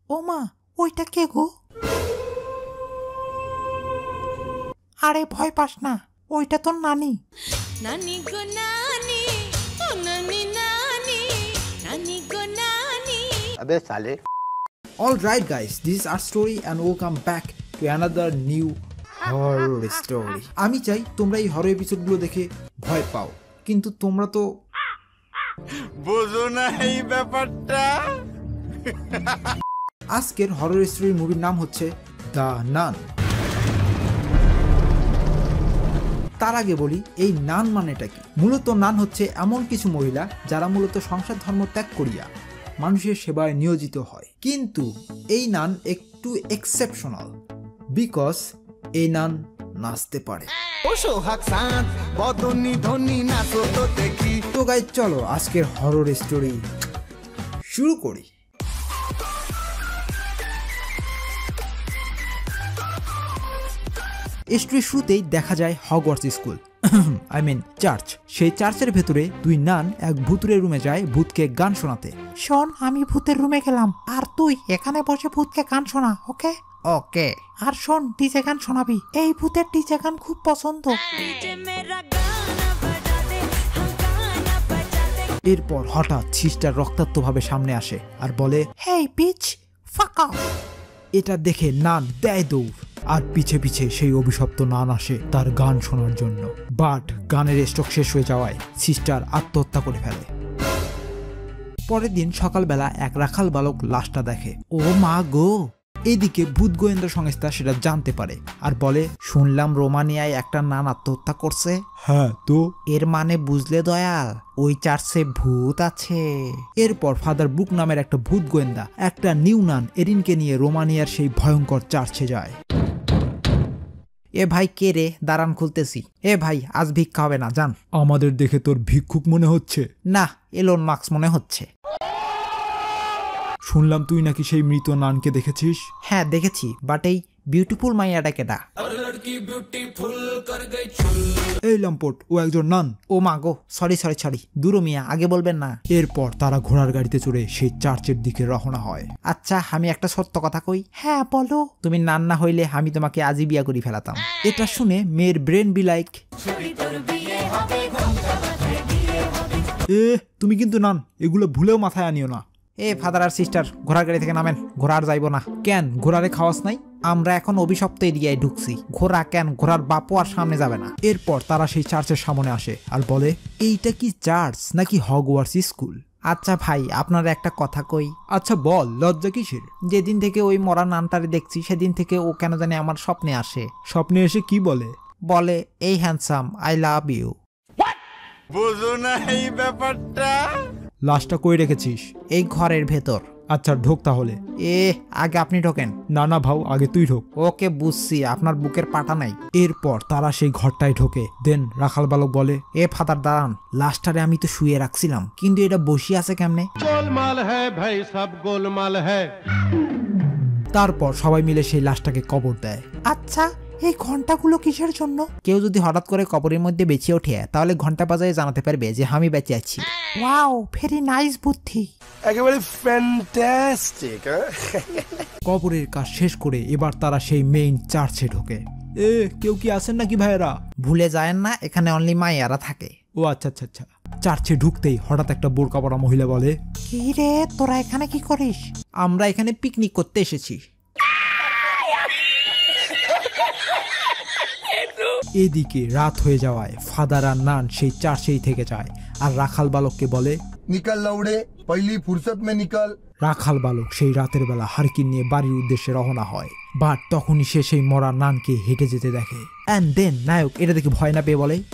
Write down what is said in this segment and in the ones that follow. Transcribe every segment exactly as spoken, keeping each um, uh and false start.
ও মা, ওইটা কে গো? আরে ভয় পাস না, ওইটা তোর নানি। নানি গো নানি, ও নানি নানি, নানি গো নানি। अबे साले। All right guys, this is our story and welcome back to another new horror story. আমি চাই তোমরা এই হরর এপিসোডগুলো দেখে ভয় পাও, কিন্তু তোমরা তো বুঝো না এই ব্যাপারটা। আজকের হরর স্টোরি মুভির নাম হচ্ছে দ্য নান। তার আগে বলি এই নান মানেটা কি। মূলত নান হচ্ছে এমন কিছু মহিলা যারা মূলত সংসার ধর্ম ত্যাগ করিয়া মানুষের সেবায় নিয়োজিত হয়, কিন্তু এই নান একটু এক্সেপশনাল বিকজ এই নান নাচতে পারে। তো গাইস চলো আজকের হরর স্টোরি শুরু করি। স্টোরির শুরুতেই দেখা যায় Hogwarts school, I mean church. সেই চার্চের ভেতরে দুই নান এক ভূতুরের রুমে যায় ভূতকে গান শোনাতে। শোন, আমি ভূতের রুমে গেলাম আর তুই এখানে বসে ভূতকে গান শোনা, ওকে? ওকে। আর শোন, ডিজে গান শোনাবি, এই ভূতের ডিজে গান খুব পছন্দ। এরপর হঠাৎ সিস্টার রক্তাক্ত ভাবে সামনে আসে আর বলে, হেই বিচ, ফাক অফ। এটা দেখে নান দেয় দৌড় আর পিছে পিছে সেই অভিশপ্ত নান আসে তার গান শোনার জন্য। বাট গানের স্টক শেষ হয়ে যাওয়ায় সিস্টার আত্মহত্যা করে ফেলে। পরের দিন সকালবেলা এক রাখাল বালক লাশটা দেখে। ও মা গো! এদিকে ভূত গোয়েন্দা সংস্থা সেটা জানতে পারে আর বলে, শুনলাম রোমানিয়ায় একটা নান আত্মহত্যা করছে। হ্যাঁ তো? এর মানে বুঝলে দয়াল, ওই চার্চে ভূত আছে। এরপর ফাদার ব্রুক নামের একটা ভূত গোয়েন্দা একটা নিউ নান এরিনকে নিয়ে রোমানিয়ার সেই ভয়ঙ্কর চার্চে যায়। এ ভাই কে রে? দাঁড়ান খুলতেছি। এ ভাই, আজ ভিক্ষা হবে না, জান। আমাদের দেখে তোর ভিক্ষুক মনে হচ্ছে না, এলোন মার্কস মনে হচ্ছে। শুনলাম তুই নাকি সেই মৃত নানকে দেখেছিস। হ্যাঁ দেখেছি, বাট এই বিউটিফুল মাইয়াটা কেডা? এই লম্পট, ও একজন নান। ও মা গো, সরি সরি সরি, দূর মিয়া, আগে বলবেন না। এরপর তারা ঘোড়ার গাড়িতে চড়ে সেই চার্চের দিকে রওনা হয়। আচ্ছা, আমি একটা সত্য কথা কই। হ্যাঁ বলো। তুমি নান না হইলে আমি তোমাকে আজই বিয়া করে ফেলাতাম। এটা শুনে মেয়ের ব্রেন বি লাইক, এ তুমি কিন্তু নান, এগুলো ভুলেও মাথায় আনিও না। এ ফাদার আর সিস্টার, ঘোড়ার গাড়ি থেকে নামেন, ঘোড়া আর যাইব না। কেন, ঘোড়ারে খাওয়াস নাই? আমরা এখন অভিশপ্ত এরিয়ায় ঢুকছি, ঘোড়া কেন, ঘোড়ার বাপও আর সামনে যাবে না। এরপর তারা সেই চার্চের সামনে আসে আর বলে, এইটা কি চার্চ নাকি হগওয়ার্টস স্কুল? আচ্ছা ভাই, আপনার একটা কথা কই। আচ্ছা বল, লজ্জা কিসের? যেদিন থেকে ওই মরা নানটারে দেখছি সেদিন থেকে ও কেন জানি আমার স্বপ্নে আসে। স্বপ্নে এসে কি বলে? বলে, এই হ্যান্ডসাম, আই লাভ ইউ। বুঝো না এই ব্যাপারটা। লাশটা কই রেখেছিস? এই ঘরের ভেতর। আচ্ছা ঢোক তাহলে। এ আগে আপনি ঢোকেন। না না ভাও, আগে তুই ঢোক। ওকে বুঝছি, আপনার বুকের পাটা নাই। এরপর তারা সেই ঘরটায় ঢোকে। দেন রাখাল বালক বলে, এ ফাদার দাঁড়ান, লাশটারে আমি তো শুয়ে রাখছিলাম, কিন্তু এটা বসিয়ে আছে কেমনে? গোলমাল হ্যায় ভাই, সব গোলমাল হ্যায়। তারপর সবাই মিলে সেই লাশটাকে কবর দেয়। আচ্ছা, এই ঘন্টাগুলো কিসের জন্য? কেউ যদি হঠাৎ করে কবরের মধ্যে বেঁচে ওঠে তাহলে ঘন্টা বাজায় জানাতে পারবে যে আমি বেঁচে আছি। ওয়াও, ভেরি নাইস বুদ্ধি, একেবারে ফ্যান্টাস্টিক। কবরের কাজ শেষ করে এবার তারা সেই মেইন চার্চে ঢোকে। এ কেউ কি আছেন নাকি ভাইয়েরা? ভুলে যায়েন না, এখানে অনলি মাইয়ারা থাকে। ও আচ্ছা আচ্ছা আচ্ছা। চার্চে ঢুকতেই হঠাৎ একটা বোরকা পরা মহিলা বলে, কি রে তোরা এখানে কি করিস? আমরা এখানে পিকনিক করতে এসেছি। এদিকে রাত হয়ে যাওয়ায় ফাদার আর নান সেই চার্চেই থেকে যায় আর রাখাল বালককে বলে, নিকাল লাউড়ে, পহলি ফুরসত মে নিকাল। রাখাল বালক সেই রাতের বেলা হারকিন নিয়ে বাড়ির উদ্দেশ্যে রওনা হয়। বাট তখনই সে সেই মরা নানকে হেঁটে যেতে দেখে। এন্ড দেন নায়ক এটা দেখে ভয় না পেয়ে বলে,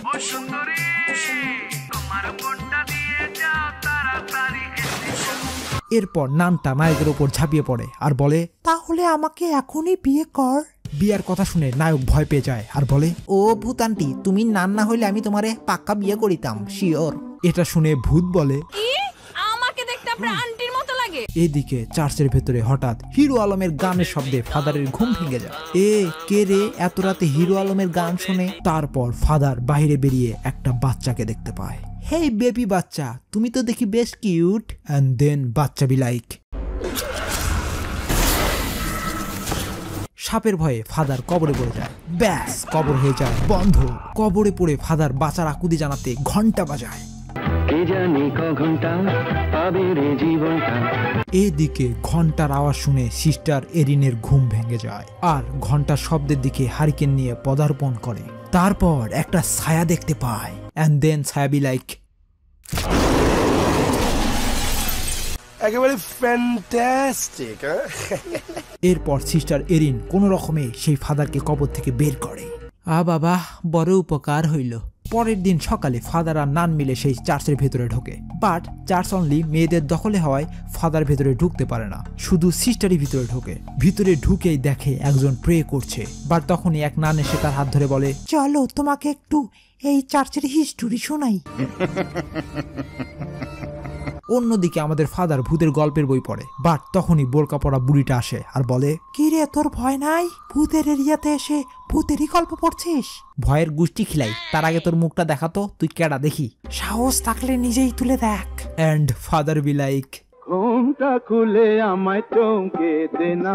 এরপর নানটা নায়কের উপর ঝাঁপিয়ে পড়ে আর বলে, তাহলে আমাকে এখনই বিয়ে কর। বিয়ার কথা শুনে নায়ক ভয় পেয়ে যায় আর বলে, ও ভূত আন্টি, তুমি নান না হইলে আমি তোমারে পাক্কা বিয়ে করিতাম, শিওর। এটা শুনে ভূত বলে, আমাকে দেখতে আপনার আন্টির মতো লাগে। এদিকে চার্চের ভেতরে হঠাৎ হিরো আলমের গানের শব্দে ফাদারের ঘুম ভেঙে যায়। এ কে রে, এত রাতে হিরো আলমের গান শুনে? তারপর ফাদার বাইরে বেরিয়ে একটা বাচ্চাকে দেখতে পায়। হেই বেবি বাচ্চা, তুমি তো দেখি বেশ কিউট। এন্ড দেন বাচ্চা বি লাইক, সাপের ভয়ে ফাদার কবরে পড়ে যায়। ব্যাস, কবর হয়ে যায় বন্ধ। কবরে পড়ে ফাদার বাঁচার আকুতি জানাতে ঘন্টা বাজায়। এদিকে ঘন্টার আওয়াজ শুনে সিস্টার এরিনের ঘুম ভেঙে যায় আর ঘন্টার শব্দের দিকে হারিকেন নিয়ে পদার্পণ করে। তারপর একটা ছায়া দেখতে পায় এন্ড দেন ছায়া বি লাইক, একেবারে ফ্যান্টাস্টিক। এরপর সিস্টার এরিন কোন রকমে সেই ফাদারকে কবর থেকে বের করে। আ বাবা, বড় উপকার হইল। পরের দিন সকালে ফাদার আর নান মিলে সেই চার্চের ভেতরে ঢোকে, বাট চার্চ অনলি মেয়েদের দখলে হওয়ায় ফাদার ভেতরে ঢুকতে পারে না, শুধু সিস্টারই ভিতরে ঢোকে। ভিতরে ঢুকেই দেখে একজন প্রে করছে, বাট তখনই এক নান এসে তার হাত ধরে বলে, চলো তোমাকে একটু এই চার্চের হিস্টোরি শোনাই। অন্যদিকে আমাদের ফাদার ভূতের গল্পের বই পড়ে, বাট তখনই বোরকা পরা বুড়িটা আসে আর বলে, কি রে, তোর ভয় নাই? ভূতের এরিয়াতে এসে ভূতেরই গল্প পড়ছিস? ভয়ের গুষ্টি খিলাই, তার আগে তোর মুখটা দেখাতো, তুই কেডা দেখি। সাহস থাকলে নিজেই তুলে দেখ। এন্ড ফাদার বি লাইক, ঘুমটা খুলে আমায় চমকে দে না।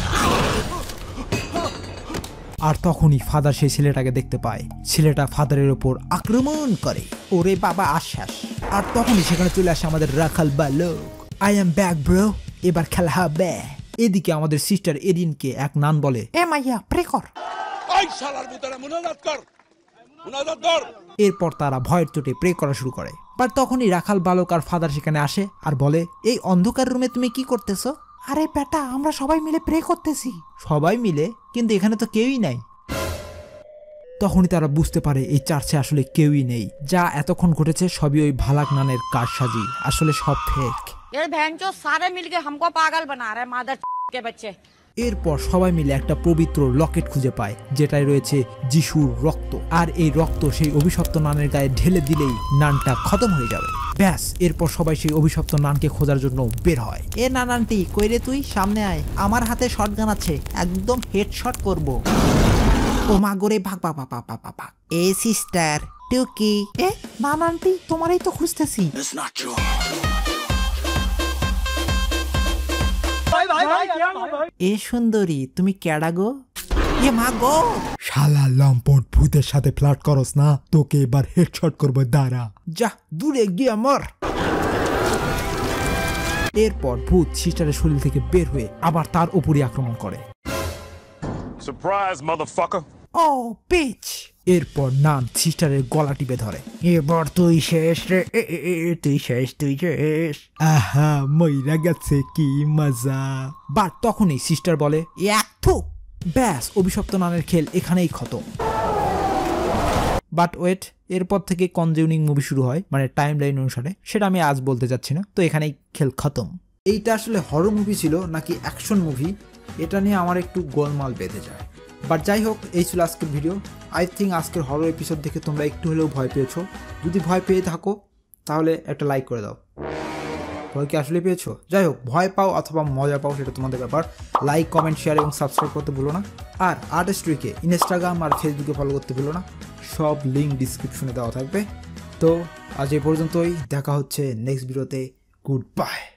আর তখনই ফাদার সেই ছেলেটাকে দেখতে পায়। ছেলেটা ফাদারের ওপর আক্রমণ করে। ওরে বাবা, আশ্বাস। আর তখনই সেখানে চলে আসে আমাদের রাখাল বালক। আই এম ব্যাক ব্রো, এবার খেলা হবে। এদিকে আমাদের সিস্টার এরিনকে এক নান বলে, এ মাইয়া, প্রে কর। এরপর তারা ভয়ের চোটে প্রে করা শুরু করে। বাট তখনই রাখাল বালক আর ফাদার সেখানে আসে আর বলে, এই অন্ধকার রুমে তুমি কি করতেছো? আরে বেটা, আমরা সবাই মিলে প্রে করতেছি। সবাই মিলে? কিন্তু এখানে তো কেউই নাই। তখনই তারা বুঝতে পারে এই চার্চে আসলে কেউই নেই। যা এতক্ষণ ঘটেছে সবই ওই ভালাক নানের কারসাজি, আসলে সব ফেক। ये भैंचो सारे मिलके हमको पागल बना रहे मादर के बच्चे। এরপর সবাই মিলে একটা পবিত্র লকেট খুঁজে পায়, যেটায় রয়েছে যিশুর রক্ত। আর এই রক্ত সেই অভিশপ্ত নানের গায়ে ঢেলে দিলেই নানটা খতম হয়ে যাবে। ব্যাস, এরপর সবাই সেই অভিশপ্ত নানকে খোঁজার জন্য বের হয়। এ নান আন্টি, কইরে তুই সামনে আয়, আমার হাতে শটগান আছে, একদম হেডশট করব। ও মা গোরে, ভাগ ভাগ ভাগ ভাগ ভাগ ভাগ। এ সিস্টার টুকি। এ নান আন্টি, তোমারই তো খুঁজতেছি। এ সুন্দরী, তুমি কেডা গো? এ মা গো, শালা লম্পট ভূতের সাথে ফ্লার্ট করস না, তোকে এবার হেডশট করবো, দাঁড়া। যা দূরে গিয়ে মর। এরপর ভূত সিস্টারের শরীর থেকে বের হয়ে আবার তার উপরই আক্রমণ করে। Surprise motherfucker. Oh bitch. এরপর নান সিস্টারের গলা টিপে ধরে। এবার তুই শেষ রে, তুই শেষ, তুই শেষ। আহা, মইরা গেছে, কি মজা। বাট তখনই সিস্টার বলে, এক থু। ব্যাস, অভিশপ্ত নানের খেল এখানেই খতম। বাট ওয়েট, এরপর থেকে কনজিউনিং মুভি শুরু হয়, মানে টাইম লাইন অনুসারে। সেটা আমি আজ বলতে চাচ্ছি না, তো এখানেই খেল খতম। এইটা আসলে হরর মুভি ছিল নাকি অ্যাকশন মুভি, এটা নিয়ে আমার একটু গোলমাল বেঁধে যায়। বাট যাই হোক, এই ছিল আজকের ভিডিও। আই থিঙ্ক আজকের হরর এপিসোড দেখে তোমরা একটু হলেও ভয় পেয়েছো। যদি ভয় পেয়ে থাকো তাহলে একটা লাইক করে দাও। ভয় কি আসলে পেয়েছো? যাই হোক, ভয় পাও অথবা মজা পাও সেটা তোমাদের ব্যাপার। লাইক, কমেন্ট, শেয়ার এবং সাবস্ক্রাইব করতে ভুলো না। আর আর্টিস্ট্রিকে ইনস্টাগ্রাম আর ফেসবুকে ফলো করতে ভুলো না, সব লিঙ্ক ডিসক্রিপশনে দেওয়া থাকবে। তো আজ এই পর্যন্তই, দেখা হচ্ছে নেক্সট ভিডিওতে। Good bye.